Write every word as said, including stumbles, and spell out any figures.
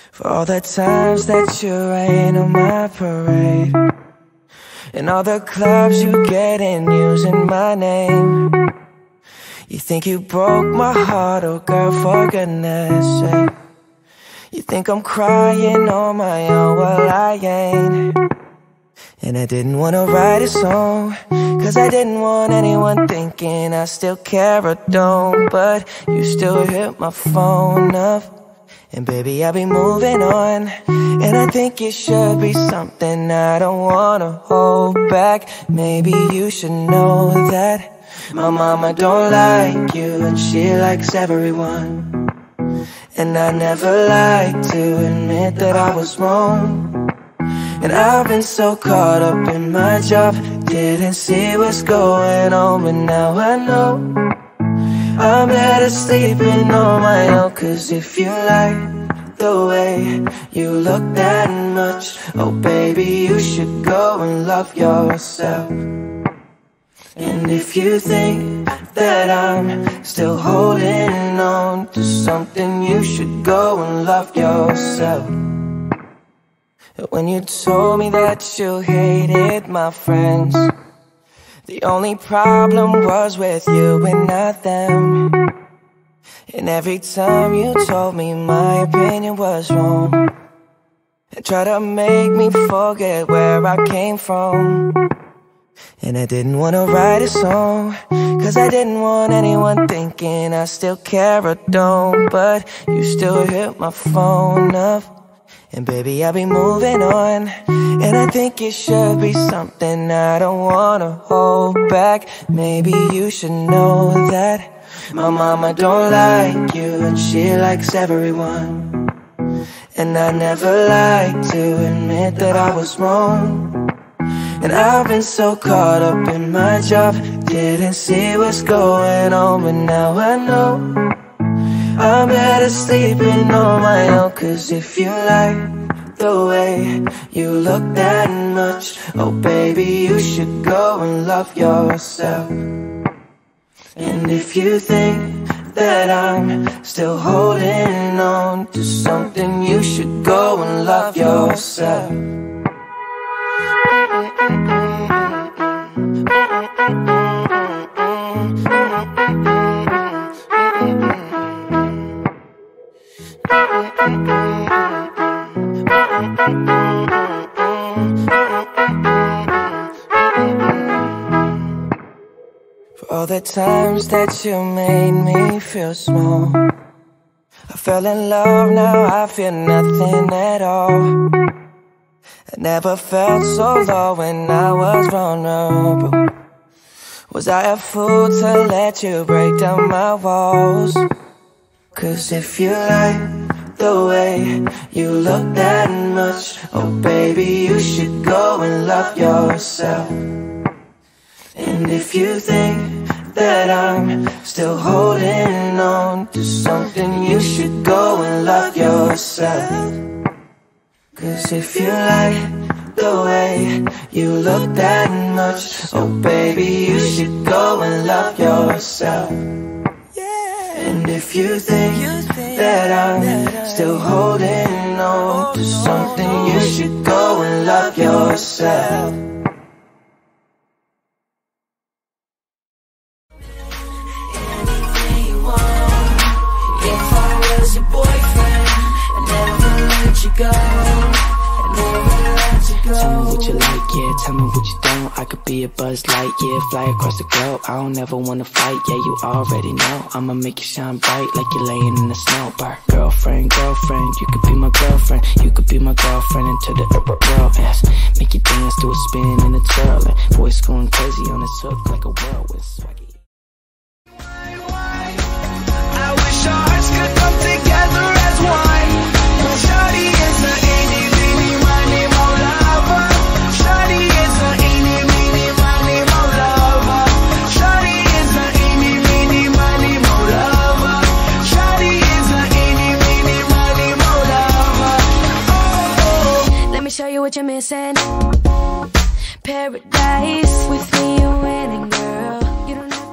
For all the times that you rain on my parade, and all the clubs you get in using my name. You think you broke my heart, oh girl, for goodness sake. You think I'm crying on my own, well I ain't. And I didn't wanna write a song, cause I didn't want anyone thinking I still care or don't. But you still hit my phone up, and baby I'll be moving on. And I think it should be something I don't wanna hold back. Maybe you should know that my mama don't like you, and she likes everyone. And I never like to admit that I was wrong. And I've been so caught up in my job, didn't see what's going on. But now I know I'm better sleeping on my own. Cause if you like the way you look that much, oh baby, you should go and love yourself. And if you think that I'm still holding on to something, you should go and love yourself. When you told me that you hated my friends, the only problem was with you and not them. And every time you told me my opinion was wrong, and tried to make me forget where I came from. And I didn't wanna write a song, cause I didn't want anyone thinking I still care or don't. But you still hit my phone up, and baby I'll be moving on. And I think it should be something I don't wanna hold back. Maybe you should know that my mama don't like you, and she likes everyone. And I never like to admit that I was wrong. And I've been so caught up in my job, didn't see what's going on. But now I know I'm better sleeping on my own. Cause if you like the way you look that much, oh baby, you should go and love yourself. And if you think that I'm still holding on to something, you should go and love yourself. For all the times that you made me feel small, I fell in love, now I feel nothing at all. I never felt so low when I was vulnerable. Was I a fool to let you break down my walls? Cause if you like the way you look that much, oh baby, you should go and love yourself. And if you think that I'm still holding on to something, you should go and love yourself. Cause if you like the way you look that much, oh baby, you should go and love yourself. And if you think that I'm still holding on to something, you should go and love yourself. Anything you want, if I was your boyfriend, I'd never let you go. Tell me what you like, yeah, tell me what you don't. I could be a Buzz Light, yeah, fly across the globe. I don't ever wanna fight, yeah, you already know. I'ma make you shine bright like you're laying in the snow. Bar. Girlfriend, girlfriend, you could be my girlfriend. You could be my girlfriend until the world ends. Make you dance to a spin and a twirl. Voice going crazy on its hook like a whirlwind. Swaggy. I wish our hearts could come together as one. Well, shawty is the eeny, meeny, miny, mo lover. Shawty is the eeny, meeny, miny, mo lover. Shawty is the eeny, meeny, miny, mo lover. Shawty is the eeny, meeny, miny, mo lover. Oh, let me show you what you're missing. Paradise with me, you're winning, girl. You don't have